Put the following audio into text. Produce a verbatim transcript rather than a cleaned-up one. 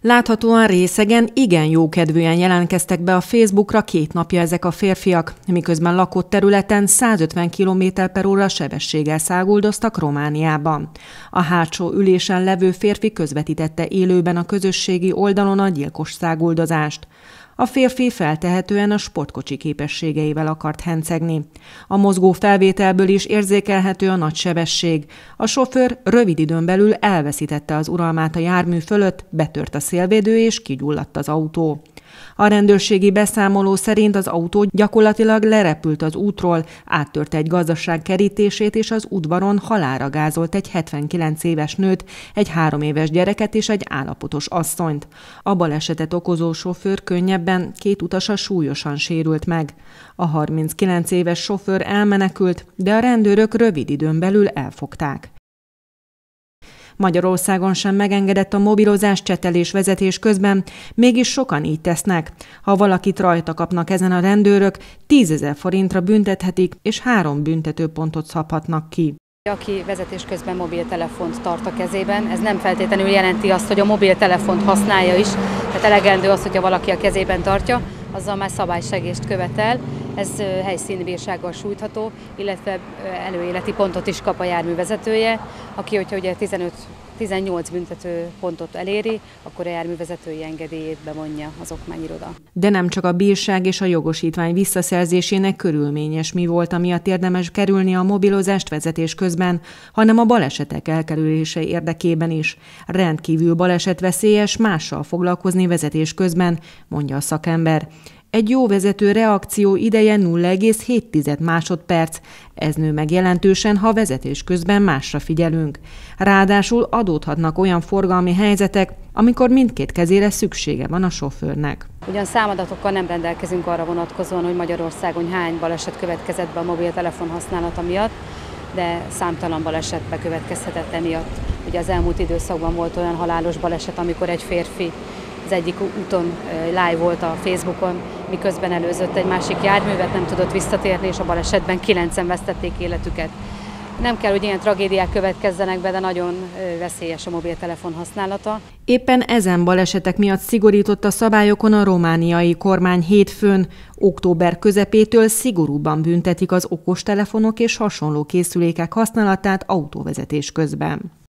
Láthatóan részegen igen jókedvűen jelentkeztek be a Facebookra két napja ezek a férfiak, miközben lakott területen százötven kilométer per óra sebességgel száguldoztak Romániában. A hátsó ülésen levő férfi közvetítette élőben a közösségi oldalon a gyilkos száguldozást. A férfi feltehetően a sportkocsi képességeivel akart hencegni. A mozgó felvételből is érzékelhető a nagy sebesség. A sofőr rövid időn belül elveszítette az uralmát a jármű fölött, betört a szélvédő és kigyulladt az autó. A rendőrségi beszámoló szerint az autó gyakorlatilag lerepült az útról, áttörte egy gazdaság kerítését, és az udvaron halálra gázolt egy hetvenkilenc éves nőt, egy három éves gyereket és egy állapotos asszonyt. A balesetet okozó sofőr könnyebben, két utasa súlyosan sérült meg. A harminckilenc éves sofőr elmenekült, de a rendőrök rövid időn belül elfogták. Magyarországon sem megengedett a mobilozás, csetelés, vezetés közben, mégis sokan így tesznek. Ha valakit rajta kapnak ezen a rendőrök, tízezer forintra büntethetik, és három büntetőpontot szabhatnak ki. Aki vezetés közben mobiltelefont tart a kezében, ez nem feltétlenül jelenti azt, hogy a mobiltelefont használja is, tehát elegendő az, hogyha valaki a kezében tartja, azzal már szabálysegést követel. Ez helyszíni bírsággal sújtható, illetve előéleti pontot is kap a járművezetője, aki, hogyha ugye tizenöt-tizennyolc büntető pontot eléri, akkor a járművezetői engedélyét bevonja az okmányiroda. De nem csak a bírság és a jogosítvány visszaszerzésének körülményes mi volt, amiatt érdemes kerülni a mobilozást vezetés közben, hanem a balesetek elkerülése érdekében is. Rendkívül balesetveszélyes mással foglalkozni vezetés közben, mondja a szakember. Egy jó vezető reakció ideje nulla egész hét másodperc. Ez nő meg jelentősen, ha vezetés közben másra figyelünk. Ráadásul adódhatnak olyan forgalmi helyzetek, amikor mindkét kezére szüksége van a sofőrnek. Ugyan számadatokkal nem rendelkezünk arra vonatkozóan, hogy Magyarországon hány baleset következett be a mobiltelefon használata miatt, de számtalan baleset bekövetkezhetett emiatt. Ugye az elmúlt időszakban volt olyan halálos baleset, amikor egy férfi az egyik úton live volt a Facebookon, miközben előzött egy másik járművet, nem tudott visszatérni, és a balesetben kilencen vesztették életüket. Nem kell, hogy ilyen tragédiák következzenek be, de nagyon veszélyes a mobiltelefon használata. Éppen ezen balesetek miatt szigorított a szabályokon a romániai kormány hétfőn. Október közepétől szigorúbban büntetik az okostelefonok és hasonló készülékek használatát autóvezetés közben.